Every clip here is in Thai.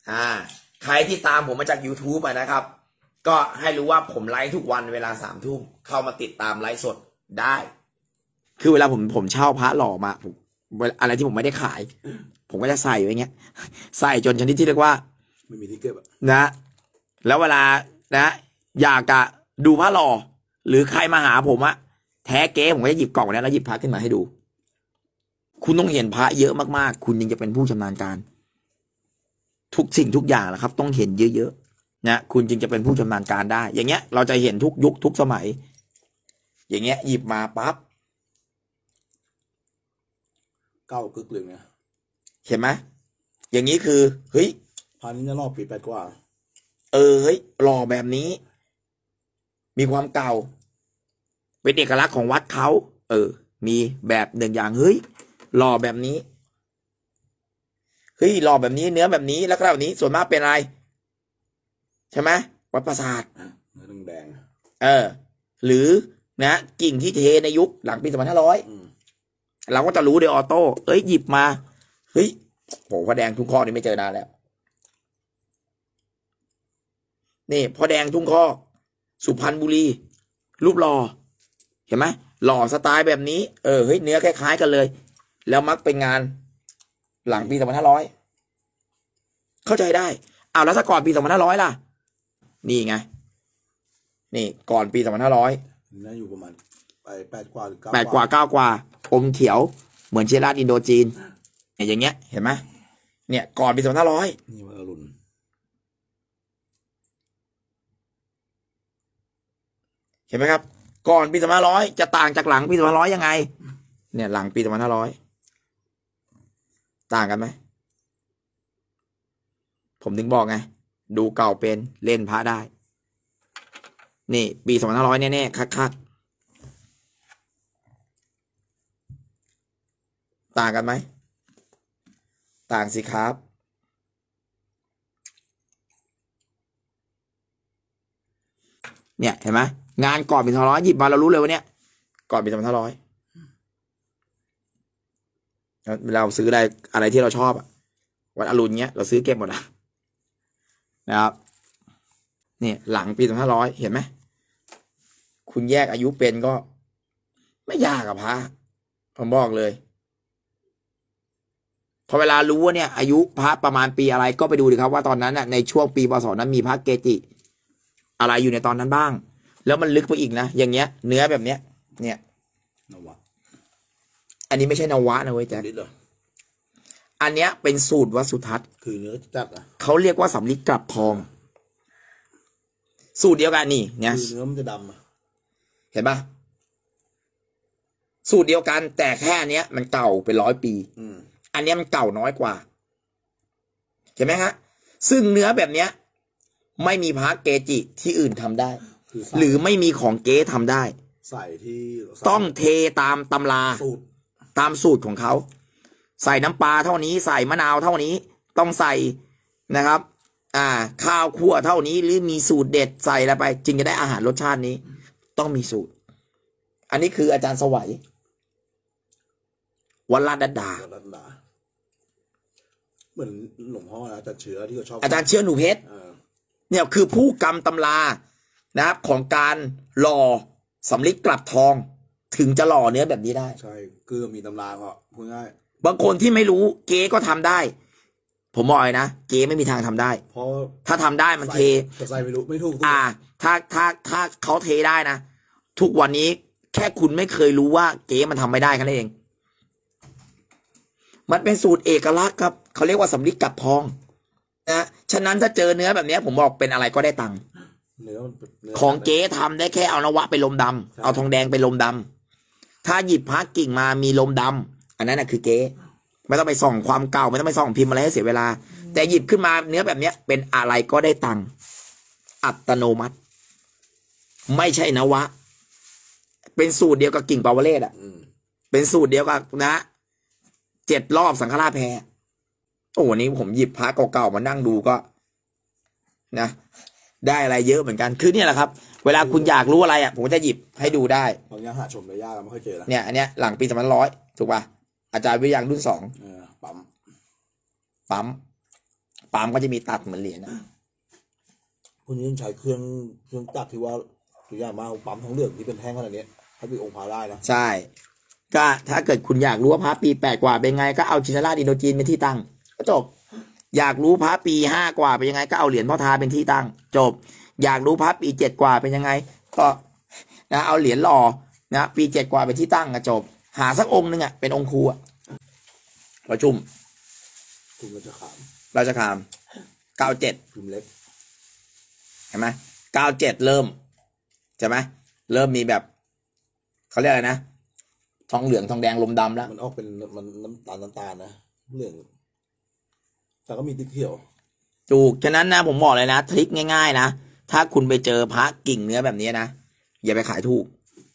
ใครที่ตามผมมาจาก YouTube นะครับก็ให้รู้ว่าผมไลฟ์ทุกวันเวลา3 ทุ่มเข้ามาติดตามไลฟ์สดได้คือเวลาผมเช่าพระหล่อมาอะไรที่ผมไม่ได้ขายผมก็จะใส่ไว้เงี้ยใส่จนชนิดที่เรียกว่าไม่มีที่เก็บนะแล้วเวลานะอยากจะดูพระหล่อหรือใครมาหาผมอะแท้เก๊ผมก็จะหยิบกล่องนี้แล้วหยิบพระขึ้นมาให้ดูคุณต้องเห็นพระเยอะมากๆคุณยังจะเป็นผู้ชำนาญการทุกสิ่งทุกอย่างแหละครับต้องเห็นเยอะๆนะคุณจึงจะเป็นผู้ชำนาญการได้อย่างเงี้ยเราจะเห็นทุกยุคทุกสมัยอย่างเงี้ยหยิบมาปั๊บเก้ากึกเลยเนี่ยเห็นไหมอย่างนี้คือเฮ้ยพันนี้จะรอบปี8 กว่าเฮ้ยหล่อแบบนี้มีความเก่าเป็นเอกลักษณ์ของวัดเขามีแบบหนึ่งอย่างเฮ้ยหล่อแบบนี้เฮ้ยหล่อแบบนี้เนื้อแบบนี้แล้วก็แบบนี้ส่วนมากเป็นอะไรใช่ไหมวัดปราสาทเนื้อแดงหรือนะกิ่งที่เทในยุคหลังปี2500เราก็จะรู้โดยออโต้หยิบมาเฮ้ยโหพระแดงทุ่งข้อนี่ไม่เจอนานแล้วนี่พระแดงทุ่งข้อสุพรรณบุรีรูปหล่อเห็นไหมหล่อสไตล์แบบนี้เฮ้ยเนื้อคล้ายๆกันเลยแล้วมักเป็นงานหลังปี2500เข้าใจได้แล้วถ้าก่อนปี2500ล่ะนี่ไงนี่ก่อนปี2500 น่าอยู่ประมาณ8 กว่าหรือ 8 กว่า9 กว่าอมเขียวเหมือนเชลาดอินโดจีนอย่างเงี้ยเห็นไหมเนี่ยก่อนปี2500 นี่มันอรุณเห็นไหมครับก่อนปี2500จะต่างจากหลังปี2500ยังไงเนี่ยหลังปี2500ต่างกันไหมผมถึงบอกไงดูเก่าเป็นเล่นพระได้นี่ปี2500แน่ๆคักๆต่างกันไหมต่างสิครับเนี่ยเห็นไหมงานก่อนปี2500หยิบมาเรารู้เลยว่าเนี่ยก่อนปี2500เราซื้อได้อะไรที่เราชอบวัดอรุณเงี้ยเราซื้อเก็บหมดนะครับเนี่ยหลังปี2500เห็นไหมคุณแยกอายุเป็นก็ไม่ยากพระผมบอกเลยพอเวลารู้ว่าเนี่ยอายุพระประมาณปีอะไรก็ไปดูดิครับว่าตอนนั้นในช่วงปีพ.ศ. นั้นมีพระเกจิอะไรอยู่ในตอนนั้นบ้างแล้วมันลึกไปอีกนะอย่างเงี้ยเนื้อแบบเนี้ยเนี่ยนวะอันนี้ไม่ใช่นวะนะเว้ยแจ๊คอันเนี้ยเป็นสูตรวัดสุทัศน์คือเนื้อจัดเขาเรียกว่าสำลิดกลับทองสูตรเดียวกันนี่เนี่ยเนื้อมันจะดำเห็นปะสูตรเดียวกันแต่แค่อันเนี้ยมันเก่าเป็น100 ปีอันเนี้ยมันเก่าน้อยกว่าเห็นไหมฮะซึ่งเนื้อแบบเนี้ยไม่มีพระเกจิที่อื่นทำได้หรือไม่มีของเก๊ทำได้ใส่ที่ต้องเทตามตำราตามสูตรของเขาใส่น้ำปลาเท่านี้ใส่มะนาวเท่านี้ต้องใส่นะครับข้าวคั่วเท่านี้หรือมีสูตรเด็ดใส่อะไรไปจึงจะได้อาหารรสชาตินี้ต้องมีสูตรอันนี้คืออาจารย์สวัยวัดลาดดาเหมือนหลวงพ่ออาจารย์เชื้อที่เขาชอบอาจารย์เชื้อหนูเพชรเนี่ยคือผู้กำตำรานะครับของการหล่อสำลิดกลับทองถึงจะหล่อเนื้อแบบนี้ได้ใช่คือมีตำราก็พูดง่ายบางคนที่ไม่รู้เก๊ก็ทำได้ผมบอกเลยนะเก๊ไม่มีทางทำได้เพราะถ้าทำได้มันเทใส่ไม่รู้ไม่ถูกถ้าเขาเทได้นะทุกวันนี้แค่คุณไม่เคยรู้ว่าเก๊มันทำไม่ได้แค่นั้นเองมันเป็นสูตรเอกลักษณ์ครับเขาเรียกว่าสำลิดกลับทองนะฉะนั้นถ้าเจอเนื้อแบบนี้ผมบอกเป็นอะไรก็ได้ตังค์ของเก๊ทำได้แค่เอานวะไปลมดำเอาทองแดงไปลมดำถ้าหยิบพระกิ่งมามีลมดำอันนั้นคือเก๊ไม่ต้องไปส่องความเก่าไม่ต้องไปส่องพิมพ์อะไรให้เสียเวลาแต่หยิบขึ้นมาเนื้อแบบนี้เป็นอะไรก็ได้ตังค์อัตโนมัติไม่ใช่นวะเป็นสูตรเดียวกับกิ่งปาวเรศเป็นสูตรเดียวกับนะ7 รอบสังฆราชแพรโอ้วันนี้ผมหยิบพระเก่าๆมานั่งดูก็นะได้อะไรเยอะเหมือนกันคือเนี่ยแหละครับเวลาคุณอยากรู้อะไรผมจะหยิบให้ดูได้บางอย่างหาชมได้ยากไม่ค่อยเจอแล้วเนี่ยอันเนี้ยหลังปี2500ถูกป่ะอาจารย์วิยังรุ่น2ปั๊มปั๊มก็จะมีตัดเหมือนเหรียญนะพวกนี้ต้องใช้เครื่องจักรที่ว่าตัวอย่างมากปั๊มทองเหลืองที่เป็นแท่งขนาดนี้ถ้าเป็นองค์พระได้นะใช่ก็ถ้าเกิดคุณอยากรู้ว่าพระปี8 กว่าเป็นไงก็เอาชินราชอินโดจีนเป็นที่ตั้งก็จบอยากรู้พระปี5 กว่าเป็นยังไงก็เอาเหรียญพ่อทาเป็นที่ตั้งจบอยากรู้พระปี7 กว่าเป็นยังไงก็นะเอาเหรียญหล่อนะปี7 กว่าเป็นที่ตั้งก็จบหาสักองค์นึงอ่ะเป็นองค์ครูอ่ะประชุมคุณก็จะขามราชคาม97 พิมพ์เล็กเห็นไหม97เริ่มใช่ไหมเริ่มมีแบบเขาเรียกอะไรนะทองเหลืองทองแดงลมดำแล้วมันออกเป็นมันน้ำตาลนะเหลืองแต่ก็มีติ๊กเขียวถูกฉะนั้นนะผมบอกเลยนะทริคง่ายๆนะถ้าคุณไปเจอพระกิ่งเนื้อแบบนี้นะอย่าไปขายถูก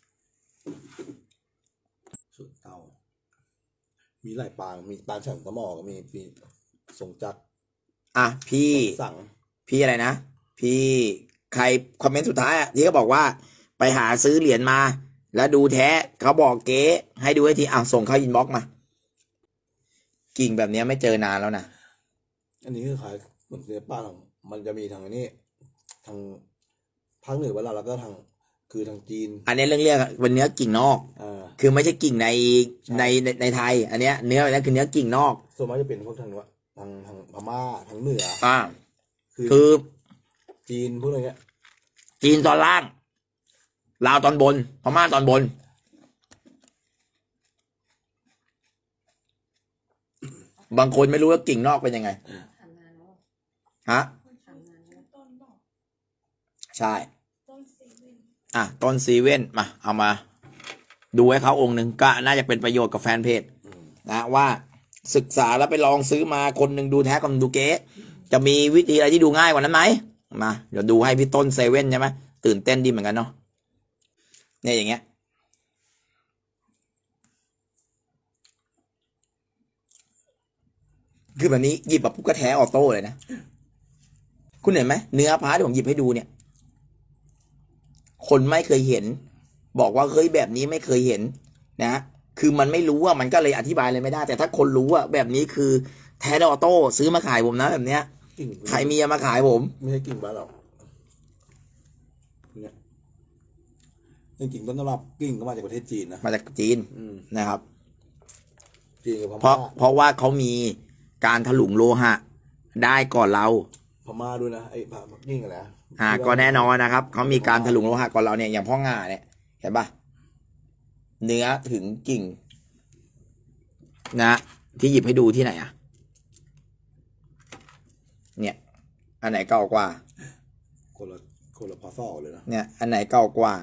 ส่วนเตามีหลายปางมีปางฉันตะหมอก็มีทรงจักรอ่ะพี่อะไรนะพี่ใครคอมเมนต์สุดท้ายอ่ะที่เขาบอกว่าไปหาซื้อเหรียญมาแล้วดูแท้เขาบอกเก๊ให้ดูให้ทีส่งเข้าอินบ็อกซ์มากิ่งแบบนี้ไม่เจอนานแล้วนะอันนี้คือขายเหมือนเสื้อป้าของมันจะมีทางนี้ทางภาคเหนือเวลาแล้วก็ทางคือทางจีนอันนี้เรื่องเป็นเนื้อกิ่งนอกคือไม่ใช่กิ่งในไทยอันเนี้ยเนื้อนั้นคือเนื้อกิ่งนอกส่วนมากจะเป็นพวกทางนู้นทางพม่าทางเหนือคือจีนพวกอะไรเงี้ยจีนตอนล่างลาวตอนบนพม่าตอนบนบางคนไม่รู้ว่ากิ่งนอกเป็นยังไงฮะใช่ต้นซีเว่นมาเอามาดูให้เขาองค์หนึ่งก็น่าจะเป็นประโยชน์กับแฟนเพจนะว่าศึกษาแล้วไปลองซื้อมาคนหนึ่งดูแท้คนหนึ่งดูเก๊จะมีวิธีอะไรที่ดูง่ายกว่านั้นไหมมาเดี๋ยวดูให้พี่ต้นเซเว่นใช่ไหมตื่นเต้นดีเหมือนกันเนาะเนี่ยอย่างเงี้ยคือแบบนี้หยิบแบบปุ๊กก็แท้ออโต้เลยนะคุณเห็นไหมเนื้อพาที่ผมหยิบให้ดูเนี่ยคนไม่เคยเห็นบอกว่าเฮ้ยแบบนี้ไม่เคยเห็นนะคือมันไม่รู้ว่ามันก็เลยอธิบายเลยไม่ได้แต่ถ้าคนรู้ว่าแบบนี้คือแท้ออโต้ซื้อมาขายผมนะแบบเนี้ยใครมีมาขายผมไม่ใช่กิ่งบ้านเราเนี่ยกิ่งต้นตำรับกิ่งก็มาจากประเทศจีนนะมาจากจีนนะครับจีนกับพม่าเพราะว่าเขามีการถลุงโลหะได้ก่อนเราพม่าด้วยนะไอ้กิ่งอะไรก็แน่นอนนะครับเขามีการถลุงโลหะก่อนเราเนี่ยอย่างพ่อง่าเนี่ยเห็นปะเนื้อถึงกิ่งนะที่หยิบให้ดูที่ไหนเนี่ยอันไหนเก่ากว่าคนละพอซ่อเลยนะเนี่ยอันไหนเก่ากว่า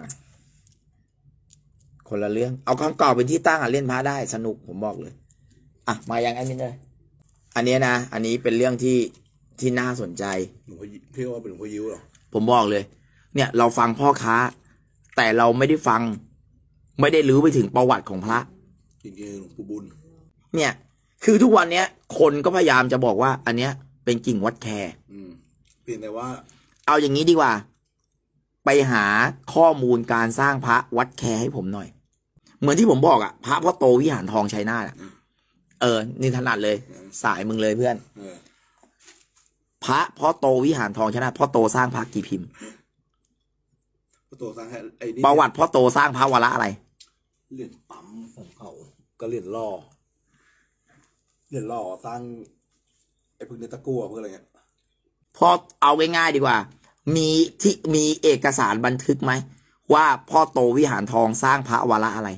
คนละเรื่องเอาคำเก่าเป็นที่ตั้งเล่นพระได้สนุกผมบอกเลยมายังแอดมินเลยอันนี้นะอันนี้เป็นเรื่องที่น่าสนใจหลวงพ่อพี่ว่าเป็นหลวงพ่อยิ้วหรอผมบอกเลยเนี่ยเราฟังพ่อค้าแต่เราไม่ได้ฟังไม่ได้รู้ไปถึงประวัติของพระจริงๆหลวงปู่บุญเนี่ยคือทุกวันเนี้ยคนก็พยายามจะบอกว่าอันเนี้ยเป็นกิ่งวัดแคเพียงแต่ว่าเอาอย่างนี้ดีกว่าไปหาข้อมูลการสร้างพระวัดแคให้ผมหน่อยเหมือนที่ผมบอกพระพ่อโตวิหารทองชัยนาทนี่ถนัดเลยสายมึงเลยเพื่อนพระพ่อโตวิหารทองชัยนาทพ่อโตสร้างพระกี่พิมพ์พ่อโตสร้างประวัติพ่อโตสร้างพระวาระอะไรเหรียญปั๊มของเขาก็เหรียญล่อตั้งไอ้พวกเนื้อตะกั่วพวกอะไรเงี้ยพอเอาง่ายๆดีกว่ามีเอกสารบันทึกไหมว่าพ่อโตวิหารทองสร้างพระวาระอะไร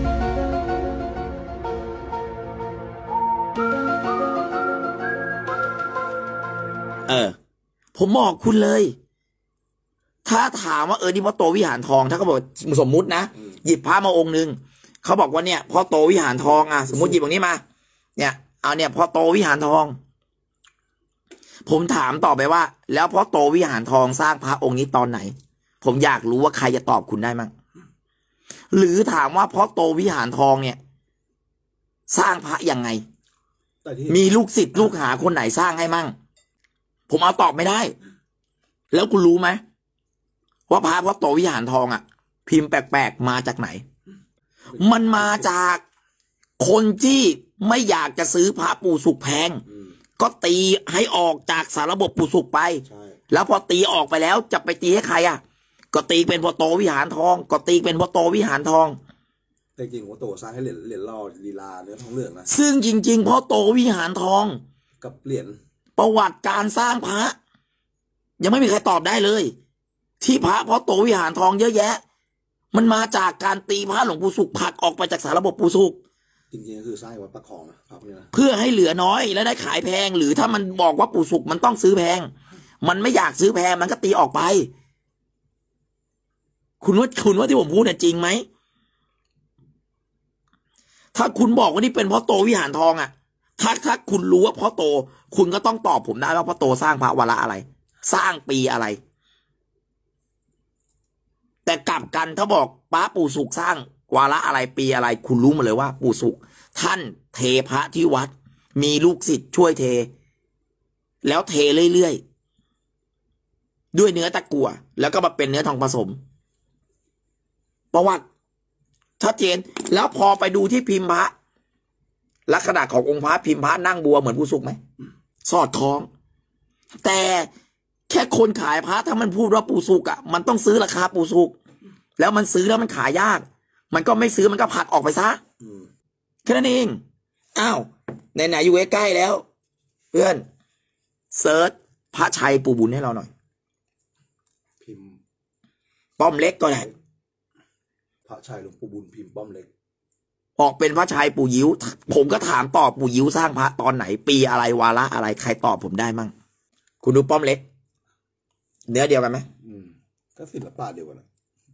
ผมบอกคุณเลยถ้าถามว่านี่พ่อโตวิหารทองถ้าเขาบอกสมมุตินะหยิบพระมาองค์นึงเขาบอกว่าเนี่ยพ่อโตวิหารทองสมมุติหยิบตรงนี้มาเนี่ยเอาเนี่ยพ่อโตวิหารทองผมถามต่อไปว่าแล้วพ่อโตวิหารทองสร้างพระองค์นี้ตอนไหนผมอยากรู้ว่าใครจะตอบคุณได้มั้งหรือถามว่าพ่อโตวิหารทองเนี่ยสร้างพระยังไงมีลูกศิษย์ลูกหาคนไหนสร้างให้มั่งผมเอาตอบไม่ได้แล้วคุณรู้ไหมว่าพระพ่อโตวิหารทองพิมพ์แปลกๆมาจากไหนมันมาจากคนที่ไม่อยากจะซื้อพระปู่สุกแพงก็ตีให้ออกจากสารระบบปู่สุขไปใช่แล้วพอตีออกไปแล้วจะไปตีให้ใครอ่ะก็ตีเป็นพ่อโตวิหารทองก็ตีเป็นพ่อโตวิหารทองแต่จริงว่าโตสร้างให้เหรียญล่อลีลาเนื้อทองเหลืองนะซึ่งจริงๆพ่อโตวิหารทองกับเหรียญประวัติการสร้างพระ ยังไม่มีใครตอบได้เลย ที่พระพ่อโตวิหารทองเยอะแยะ มันมาจากการตีพระหลวงปู่สุขผลักออกไปจากสารระบบปู่สุขจริงๆก็คือสร้างวัดประคองนะพระพวกนี้นะเพื่อให้เหลือน้อยและได้ขายแพง หรือถ้ามันบอกว่าปู่สุขมันต้องซื้อแพง มันไม่อยากซื้อแพงมันก็ตีออกไป คุณว่าที่ผมพูดเนี่ยจริงไหมถ้าคุณบอกว่านี่เป็นพ่อโตวิหารทองอ่ะถ้าคุณรู้ว่าพ่อโต คุณก็ต้องตอบผมได้ว่าพ่อโตสร้างพระวาระอะไร สร้างปีอะไร แต่กลับกันถ้าบอกป้าปู่สุขสร้างวาระอะไรปีอะไร คุณรู้มาเลยว่าปู่สุขท่านเทพระที่วัด มีลูกศิษย์ช่วยเท แล้วเทเรื่อยๆด้วยเนื้อตะกั่วแล้วก็มาเป็นเนื้อทองผสมประวัติชัดเจนแล้วพอไปดูที่พิมพ์พระลักษณะขององค์พระพิมพ์พระนั่งบัวเหมือนปู่สุขไหมสอดคล้อง แต่แค่คนขายพระถ้ามันพูดว่าปู่สุขอ่ะมันต้องซื้อราคาปู่สุขแล้วมันซื้อแล้วมันขายยาก มันก็ไม่ซื้อมันก็ผลักออกไปซะแค่นั้นเองอ้าวไหนๆอยู่ใกล้ๆแล้ว เพื่อนเซิร์ชพระชัยปู่บุญให้เราหน่อยพิมพ์ป้อมเล็กก็ได้พระชัยหลวงปู่บุญพิมพ์ป้อมเล็กออกเป็นพระชัยปู่ยิ้วผมก็ถามตอบปู่ยิ้วสร้างพระตอนไหนปีอะไรวาระอะไรใครตอบผมได้มั่งคุณดูป้อมเล็กเนื้อเดียวกันไหมก็ศิลปะเดียวกันนะ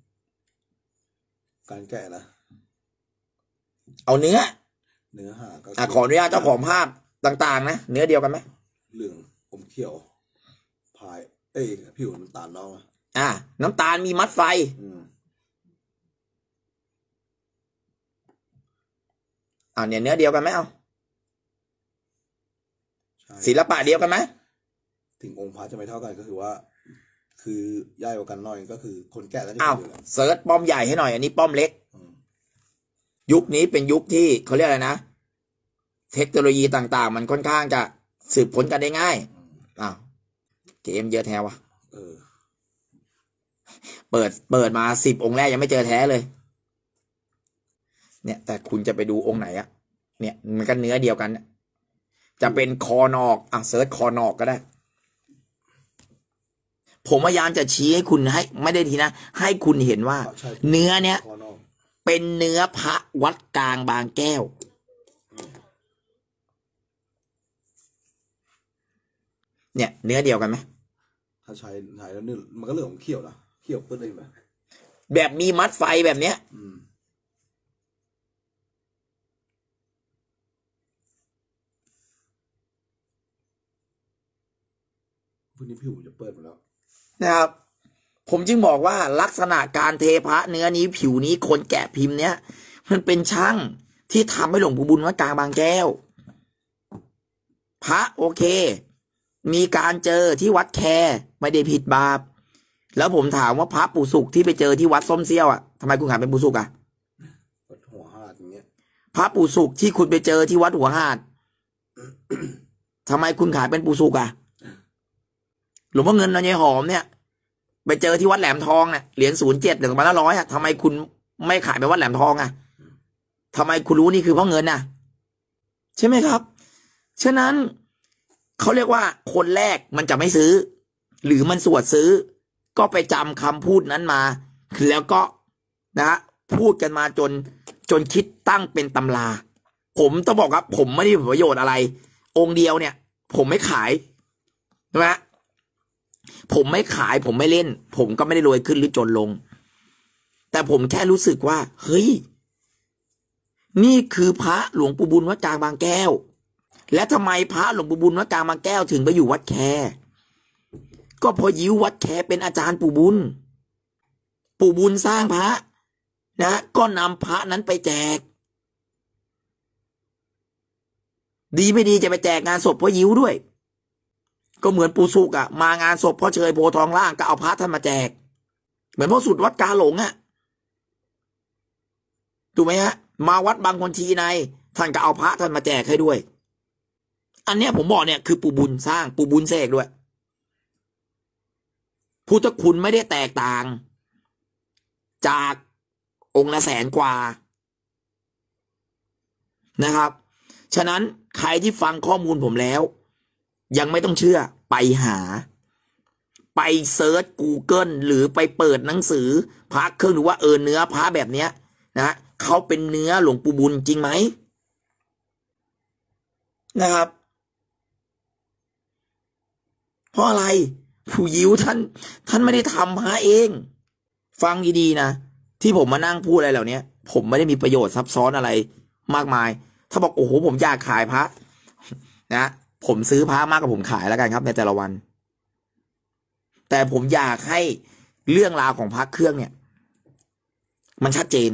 การแกะนะเอาเนื้อหาก็ขออนุญาตเจ้าของภาพต่างๆนะเนื้อเดียวกันไหมเหลืองอมเขียวพายผิวน้ำตาลน้องน้ำตาลมีมัดไฟเนี่ยเนื้อเดียวกันไหมเอาศิลปะเดียวกันไหมถึงองค์พระจะไม่เท่ากันก็คือว่า คือย่ายกว่ากันหน่อยก็คือคนแก่แล้วเซิร์ชป้อมใหญ่ให้หน่อยอันนี้ป้อมเล็กยุคนี้เป็นยุคที่เขาเรียกอะไรนะเทคโนโลยีต่างๆมันค่อนข้างจะสืบผลกันได้ง่ายเกมเยอะแท้วะเปิดมา10 องค์แรกยังไม่เจอแท้เลยเนี่ยแต่คุณจะไปดูองค์ไหนอะเนี่ยมันก็เนื้อเดียวกันจะเป็นคอนอกเซิร์ชคอนอกก็ได้ผมพยายามจะชี้ให้คุณให้ไม่ได้ทีนะให้คุณเห็นว่าเนื้อเนี้ยเป็นเนื้อพระวัดกลางบางแก้วเนี่ยเนื้อเดียวกันไหมถ้าใช้แล้วนี่มันก็เรื่องของเขี้ยวนะเขี้ยวปื้ดเลยไหมแบบมีมัดไฟแบบเนี้ยพวกนี้ผิวจะเปิดหมดแล้วนะครับผมจึงบอกว่าลักษณะการเทพระเนื้อนี้ผิวนี้คนแกะพิมพ์เนี้ยมันเป็นช่างที่ทำให้หลวงปู่บุญวัดกลางบางแก้วพระโอเคมีการเจอที่วัดแคไม่ได้ผิดบาปแล้วผมถามว่าพระปู่สุขที่ไปเจอที่วัดส้มเซี่ยวทำไมคุณขายเป็นปู่สุขวัดหัวหาดอย่างเงี้ยพระปู่สุขที่คุณไปเจอที่วัดหัวหาด ทำไมคุณขายเป็นปู่สุขหลวงพ่อเงินนายหอมเนี่ยไปเจอที่วัดแหลมทองเนี่ยเหรียญ07 1,500ทำไมคุณไม่ขายไปวัดแหลมทองทำไมคุณรู้นี่คือเพราะเงินใช่ไหมครับฉะนั้นเขาเรียกว่าคนแรกมันจะไม่ซื้อหรือมันสวดซื้อก็ไปจำคำพูดนั้นมาแล้วก็พูดกันมาจนคิดตั้งเป็นตำราผมต้องบอกครับผมไม่ได้ผลประโยชน์อะไรองค์เดียวเนี่ยผมไม่ขายใช่ไหมผมไม่ขายผมไม่เล่นผมก็ไม่ได้รวยขึ้นหรือจนลงแต่ผมแค่รู้สึกว่าเฮ้ยนี่คือพระหลวงปู่บุญวัดกลางบางแก้วและทำไมพระหลวงปู่บุญวัดกลางบางแก้วถึงไปอยู่วัดแคก็พอยิ้ววัดแคเป็นอาจารย์ปู่บุญสร้างพระก็นำพระนั้นไปแจกดีไม่ดีจะไปแจกงานศพพ่อยิ้วด้วยก็เหมือนปู่สุกมางานศพพ่อเชยโพทองล่างก็เอาพระท่านมาแจกเหมือนพ่อสุดวัดกาหลงถูกไหมฮะมาวัดบางคนทีในท่านก็เอาพระท่านมาแจกให้ด้วยอันเนี้ยผมบอกเนี่ยคือปู่บุญสร้างปู่บุญเสกด้วยพุทธคุณไม่ได้แตกต่างจากองค์ละ100,000 กว่านะครับฉะนั้นใครที่ฟังข้อมูลผมแล้วยังไม่ต้องเชื่อไปหาไปเซิร์ช Google หรือไปเปิดหนังสือพระเครื่องดูว่าเนื้อพระแบบเนี้ยนะเขาเป็นเนื้อหลวงปู่บุญจริงไหมนะครับเพราะอะไรผู้ยิวท่านไม่ได้ทำพระเองฟังดีๆนะที่ผมมานั่งพูดอะไรเหล่านี้ผมไม่ได้มีประโยชน์ซับซ้อนอะไรมากมายถ้าบอกโอ้โหผมอยากขายพระนะผมซื้อพระมากกว่าผมขายแล้วกันครับในแต่ละวันแต่ผมอยากให้เรื่องราวของพระเครื่องเนี่ยมันชัดเจน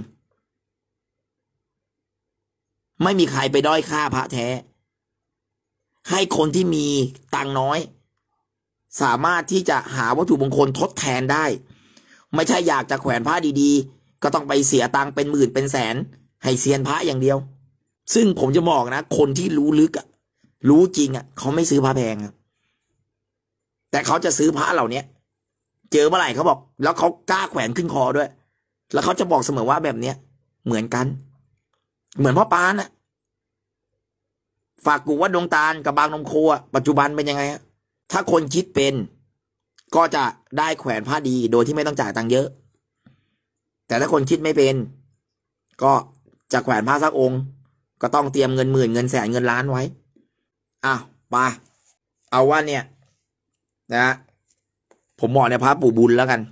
ไม่มีใครไปด้อยค่าพระแท้ให้คนที่มีตังน้อยสามารถที่จะหาวัตถุมงคลทดแทนได้ไม่ใช่อยากจะแขวนพระดีๆก็ต้องไปเสียตังค์เป็นหมื่นเป็นแสนให้เซียนพระอย่างเดียวซึ่งผมจะบอกนะคนที่รู้ลึกอะรู้จริงอะเขาไม่ซื้อพระแพงครับแต่เขาจะซื้อพระเหล่านี้เจอเมื่อไหร่เขาบอกแล้วเขากล้าแขวนขึ้นคอด้วยแล้วเขาจะบอกเสมอว่าแบบเนี้ยเหมือนกันเหมือนพ่อปานอะฝากกูว่าดงตาลกับบางนมโคอะปัจจุบันเป็นยังไงฮะถ้าคนคิดเป็นก็จะได้แขวนผ้าดีโดยที่ไม่ต้องจ่ายตังค์เยอะแต่ถ้าคนคิดไม่เป็นก็จะแขวนผ้าสักองค์ก็ต้องเตรียมเงินหมื่นเงินแสนเงินล้านไว้ไปเอาว่าเนี่ยนะผมบอกในพระปู่บุญแล้วกัน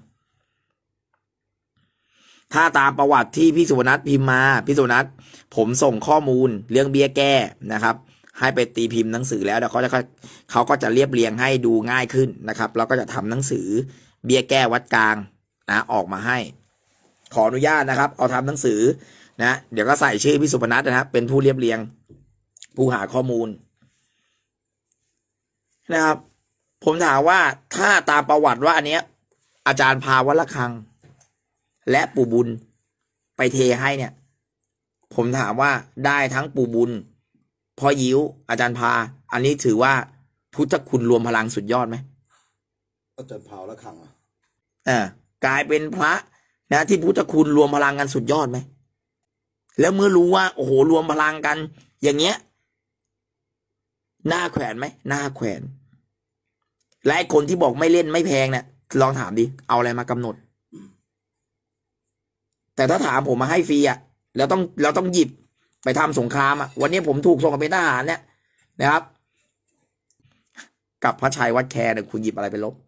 ถ้าตามประวัติที่พี่สุวรรณัฐพิมพ์มาพี่สุวรรณัฐผมส่งข้อมูลเรื่องเบี้ยแก้นะครับให้ไปตีพิมพ์หนังสือแล้วเขาก็จะเรียบเรียงให้ดูง่ายขึ้นนะครับแล้วก็จะทำหนังสือเบี้ยแก้วัดกลางนะออกมาให้ขออนุญาตนะครับเอาทำหนังสือนะเดี๋ยวก็ใส่ชื่อพี่สุวรรณัฐนะครับเป็นผู้เรียบเรียงผู้หาข้อมูลนะครับผมถามว่าถ้าตามประวัติว่าอันเนี้ยอาจารย์พาวัดระฆังและปู่บุญไปเทให้เนี่ยผมถามว่าได้ทั้งปู่บุญพ่อยิวอาจารย์พาอันนี้ถือว่าพุทธคุณรวมพลังสุดยอดไหมอาจารย์พาและขังกลายเป็นพระนะที่พุทธคุณรวมพลังกันสุดยอดไหมแล้วเมื่อรู้ว่าโอ้โหรวมพลังกันอย่างเงี้ยน่าแขวนไหมน่าแขวนและคนที่บอกไม่เล่นไม่แพงเนี่ยลองถามดิเอาอะไรมากำหนดแต่ถ้าถามผมมาให้ฟรีเราต้องหยิบไปทำสงครามวันนี้ผมถูกส่งไปเป็นทหารเนี่ยนะครับกับพระชัยวัดแคเนี่ยคุณหยิบอะไรไปลบ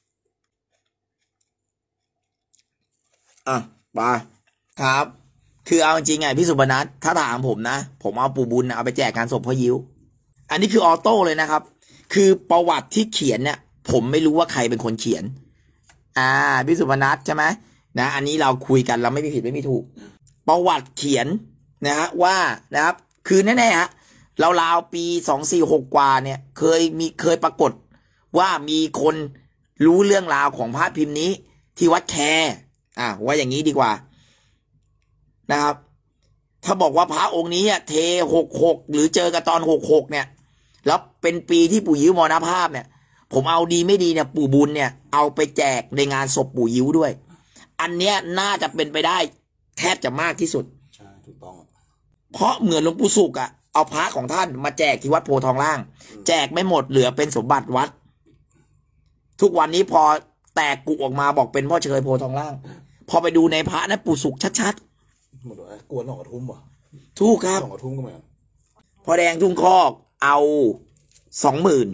ไปครับคือเอาจริงพี่สุบรรณัฐถ้าถามผมนะผมเอาปู่บุญเอาไปแจกงานศพพ่อยิวอันนี้คือออโต้เลยนะครับคือประวัติที่เขียนเนี่ยผมไม่รู้ว่าใครเป็นคนเขียนพี่สุบรรณัฐใช่ไหมนะอันนี้เราคุยกันเราไม่มีผิดไม่มีถูกประวัติเขียนนะฮะว่านะครับคือแน่ๆฮะราวๆปี246กว่าเนี่ยเคยปรากฏว่ามีคนรู้เรื่องราวของพระพิมพ์นี้ที่วัดแคว่าอย่างนี้ดีกว่านะครับถ้าบอกว่าพระองค์นี้เท66หรือเจอกันตอน66เนี่ยแล้วเป็นปีที่ปู่ยิ้วมรณภาพเนี่ยผมเอาดีไม่ดีเนี่ยปู่บุญเนี่ยเอาไปแจกในงานศพปู่ยิ้วด้วยอันเนี้ยน่าจะเป็นไปได้แทบจะมากที่สุดใช่ถูกต้องเพราะเหมือนหลวงปู่สุขเอาพระของท่านมาแจกที่วัดโพธิ์ทองล่างแจกไม่หมดเหลือเป็นสมบัติวัดทุกวันนี้พอแตกกุออกมาบอกเป็นพ่อเชยโพธิ์ทองล่างพอไปดูในพระนะปู่สุขชัดๆหมดเลยกวนหนองกระทุ่มวะถูกครับหนองกระทุ่มก็เหมือนพอแดงทุ่งคอกเอา20,000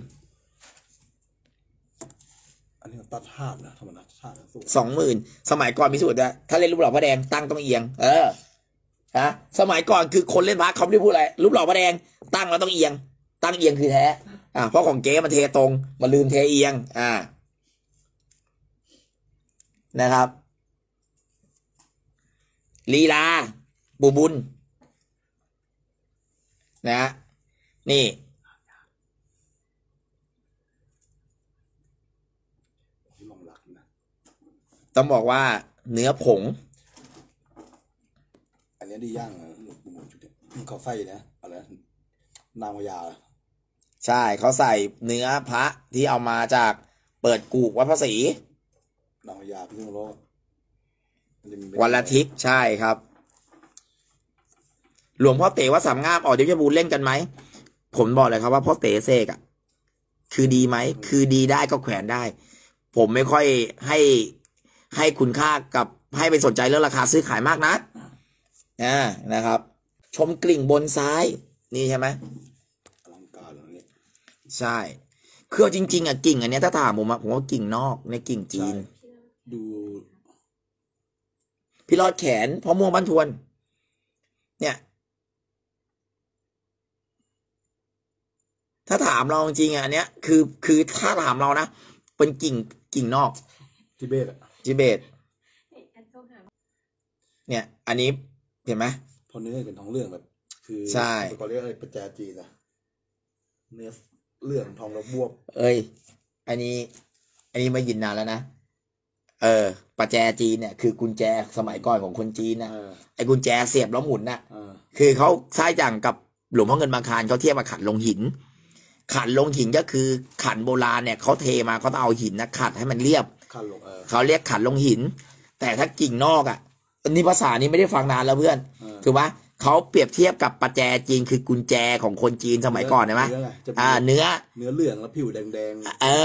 อันนี้ตัดธาตุนะธรรมดาธาตุ 20,000สมัยก่อนมีสูตรถ้าเล่นรูปหล่อพระแดงตั้งต้องเอียงสมัยก่อนคือคนเล่นพระเขาไม่ได้พูดอะไรรูปหล่อพระแดงตั้งแล้วต้องเอียงตั้งเอียงคือแท้เพราะของเก๊มันเทตรงมันลืมเทเอียงนะครับลีลาปู่บุญนะนี่ต้องบอกว่าเนื้อผงอันนี้ดีย่างนะหนูปู่บุญจุดนี้เขาใส่นะอะไรนางพญาใช่เขาใส่เนื้อพระที่เอามาจากเปิดกู่วัดพระศรีนางพญาพิษณุโลกมันจะมีวันละทิศใช่ครับ หลวงพ่อเต๋วัดสามงามออกเดี๋ยวจะบูรเล่นกันไหมผมบอกเลยครับว่าพ่อเต๋เสกอ่ะคือดีไหมคือดีได้ก็แขวนได้ ผมไม่ค่อยให้คุณค่ากับให้ไปสนใจเรื่องราคาซื้อขายมากนะนะครับ ชมกลิ่งบนซ้ายนี่ใช่ไหมอลังการเลยนี่ใช่คือจริงๆอ่ะกิ่งอันเนี้ยถ้าถามผมอะผมว่ากิ่งนอกในกิ่งจีนดูพี่รอดแขนพ่อม่วงบ้านทวน เนี่ย ถ้าถามเราจริงๆอ่ะอันเนี้ยคือถ้าถามเรานะเป็นกิ่งนอกทิเบตอ่ะทิเบตเนี่ย อันนี้เห็นไหมพอเนื้อเป็นทองเหลืองแบบ คือใช่เขาเรียกอะไรประแจจีนอะเนื้อเหลืองทองแล้วบวบเอ้ย อันนี้ไม่ยินนานแล้วนะประแจจีนเนี่ยคือกุญแจสมัยก่อนของคนจีนนะไอ้กุญแจเสียบแล้วหมุนน่ะคือเขาใช้อย่างกับหลวงพ่อเงินบางคลานเขาเทียบมาขันลงหิน ขันลงหินก็คือขันโบราณเนี่ยเขาเทมาเขาต้องเอาหินนะขัดให้มันเรียบขันลงเขาเรียกขันลงหิน แต่ถ้ากิ่งนอกอ่ะนี่ภาษานี้ไม่ได้ฟังนานแล้วเพื่อนถูกไหมเขาเปรียบเทียบกับประแจจีนคือกุญแจของคนจีนสมัยก่อนใช่ไหมเนื้อเหลืองแล้วผิวแดง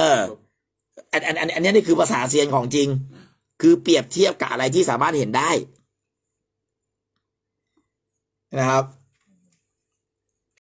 อันนี้นี่คือภาษาเซียนของจริง คือเปรียบเทียบกับอะไรที่สามารถเห็นได้นะครับ